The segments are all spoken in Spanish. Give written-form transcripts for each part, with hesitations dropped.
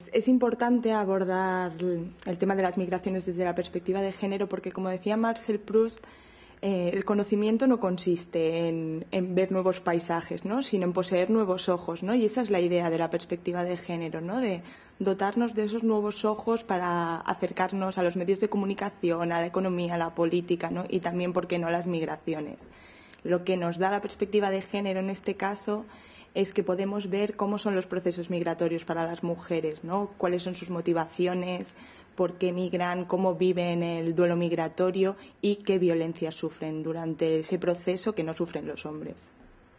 Es importante abordar el tema de las migraciones desde la perspectiva de género porque, como decía Marcel Proust, el conocimiento no consiste en ver nuevos paisajes, ¿no?, sino en poseer nuevos ojos, ¿no? Y esa es la idea de la perspectiva de género, ¿no?, de dotarnos de esos nuevos ojos para acercarnos a los medios de comunicación, a la economía, a la política, ¿no?, y también, ¿por qué no?, a las migraciones. Lo que nos da la perspectiva de género en este caso es que podemos ver cómo son los procesos migratorios para las mujeres, ¿no?, cuáles son sus motivaciones, por qué migran, cómo viven el duelo migratorio y qué violencias sufren durante ese proceso que no sufren los hombres.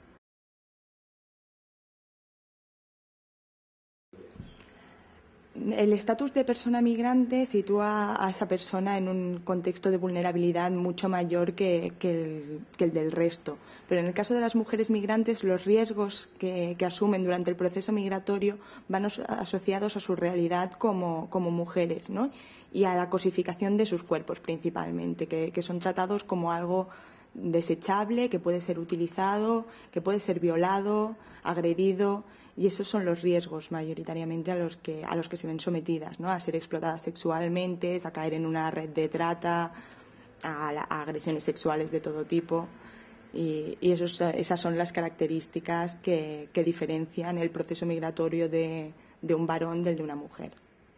El estatus de persona migrante sitúa a esa persona en un contexto de vulnerabilidad mucho mayor que el del resto. Pero en el caso de las mujeres migrantes, los riesgos que asumen durante el proceso migratorio van asociados a su realidad como mujeres, ¿no?, y a la cosificación de sus cuerpos principalmente, que son tratados como algo desechable, que puede ser utilizado, que puede ser violado, agredido, y esos son los riesgos mayoritariamente a los que se ven sometidas, ¿no?, a ser explotadas sexualmente, a caer en una red de trata, a agresiones sexuales de todo tipo, y esas son las características que diferencian el proceso migratorio de un varón del de una mujer.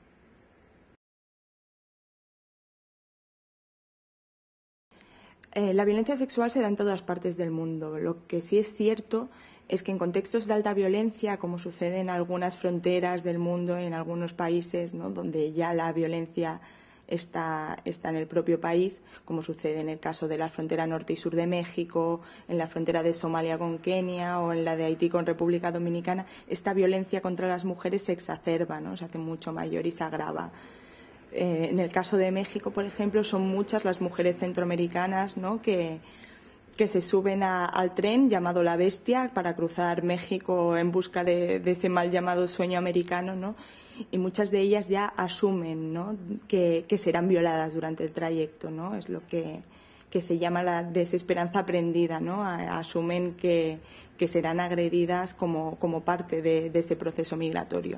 La violencia sexual se da en todas partes del mundo. Lo que sí es cierto es que en contextos de alta violencia, como sucede en algunas fronteras del mundo, en algunos países, ¿no?, donde ya la violencia está en el propio país, como sucede en el caso de la frontera norte y sur de México, en la frontera de Somalia con Kenia o en la de Haití con República Dominicana, esta violencia contra las mujeres se exacerba, ¿no?, se hace mucho mayor y se agrava. En el caso de México, por ejemplo, son muchas las mujeres centroamericanas, ¿no?, que se suben al tren llamado La Bestia para cruzar México en busca de ese mal llamado sueño americano, ¿no?, y muchas de ellas ya asumen, ¿no?, que serán violadas durante el trayecto, ¿no?, es lo que se llama la desesperanza aprendida, ¿no?, asumen que serán agredidas como parte de ese proceso migratorio.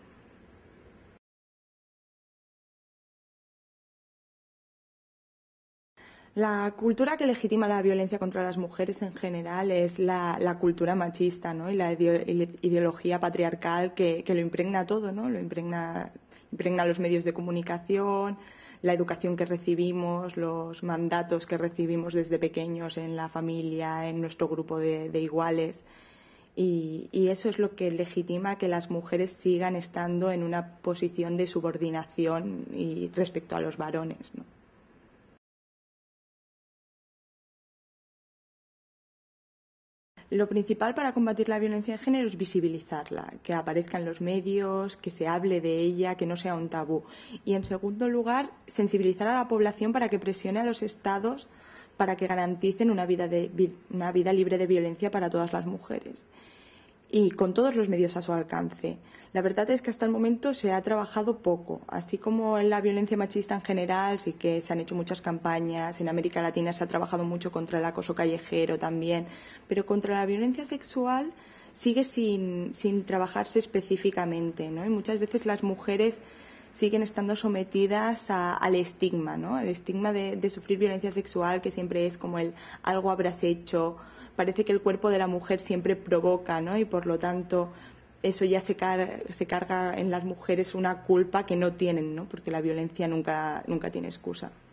La cultura que legitima la violencia contra las mujeres en general es la cultura machista, ¿no?, y la ideología patriarcal que lo impregna todo, ¿no?, lo impregna los medios de comunicación, la educación que recibimos, los mandatos que recibimos desde pequeños en la familia, en nuestro grupo de iguales. Y eso es lo que legitima que las mujeres sigan estando en una posición de subordinación respecto a los varones, ¿no? Lo principal para combatir la violencia de género es visibilizarla, que aparezca en los medios, que se hable de ella, que no sea un tabú. Y, en segundo lugar, sensibilizar a la población para que presione a los Estados para que garanticen una vida libre de violencia para todas las mujeres. Y con todos los medios a su alcance. La verdad es que hasta el momento se ha trabajado poco, así como en la violencia machista en general, sí que se han hecho muchas campañas, en América Latina se ha trabajado mucho contra el acoso callejero también, pero contra la violencia sexual sigue sin trabajarse específicamente, ¿no? Y muchas veces las mujeres siguen estando sometidas al estigma, ¿no?, al estigma de sufrir violencia sexual, que siempre es como algo habrás hecho. Parece que el cuerpo de la mujer siempre provoca, ¿no?, y por lo tanto eso ya se carga en las mujeres una culpa que no tienen, ¿no?, porque la violencia nunca tiene excusa.